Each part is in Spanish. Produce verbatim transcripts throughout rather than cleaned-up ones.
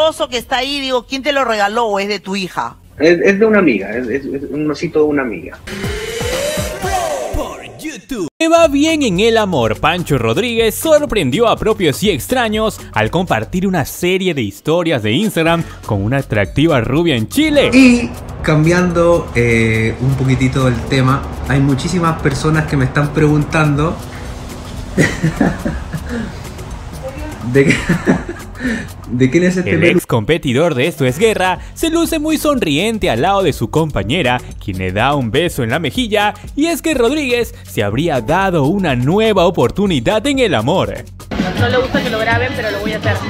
oso que está ahí, digo, ¿quién te lo regaló o es de tu hija? Es, es de una amiga, es, es, es un osito de una amiga. Le va bien en el amor. Pancho Rodríguez sorprendió a propios y extraños al compartir una serie de historias de Instagram con una atractiva rubia en Chile. Y cambiando eh, un poquitito el tema, hay muchísimas personas que me están preguntando de qué, de quién es este El peluche. ex competidor de Esto es Guerra se luce muy sonriente al lado de su compañera, quien le da un beso en la mejilla, y es que Rodríguez se habría dado una nueva oportunidad en el amor. No le gusta que lo graben, pero lo voy a hacer.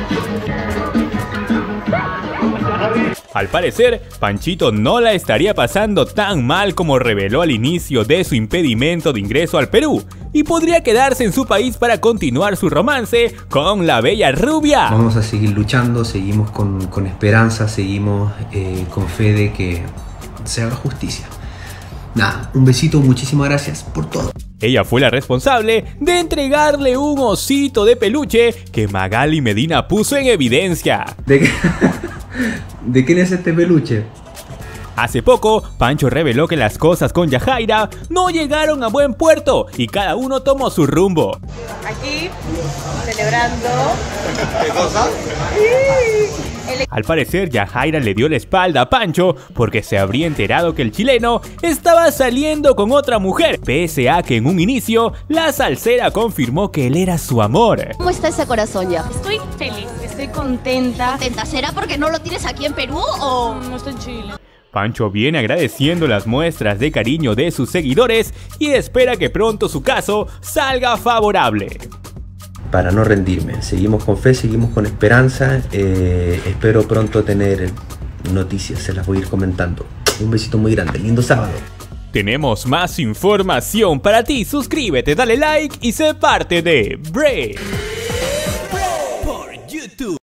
Al parecer, Panchito no la estaría pasando tan mal como reveló al inicio de su impedimento de ingreso al Perú, y podría quedarse en su país para continuar su romance con la bella rubia. Vamos a seguir luchando, seguimos con, con esperanza, seguimos eh, con fe de que se haga justicia. Nada, un besito, muchísimas gracias por todo. Ella fue la responsable de entregarle un osito de peluche que Magali Medina puso en evidencia. ¿De, qué? ¿De quién es este peluche? Hace poco, Pancho reveló que las cosas con Yajaira no llegaron a buen puerto y cada uno tomó su rumbo. Aquí, celebrando. ¿Qué cosa? Al parecer, Yajaira le dio la espalda a Pancho porque se habría enterado que el chileno estaba saliendo con otra mujer, pese a que en un inicio la salsera confirmó que él era su amor. ¿Cómo está ese corazón ya? Estoy feliz, estoy contenta. ¿Contenta? ¿Será porque no lo tienes aquí en Perú o...? No, no estoy en Chile. Pancho viene agradeciendo las muestras de cariño de sus seguidores y espera que pronto su caso salga favorable. Para no rendirme, seguimos con fe, seguimos con esperanza, eh, espero pronto tener noticias, se las voy a ir comentando. Un besito muy grande, lindo sábado. Tenemos más información para ti, suscríbete, dale like y sé parte de Brave por YouTube.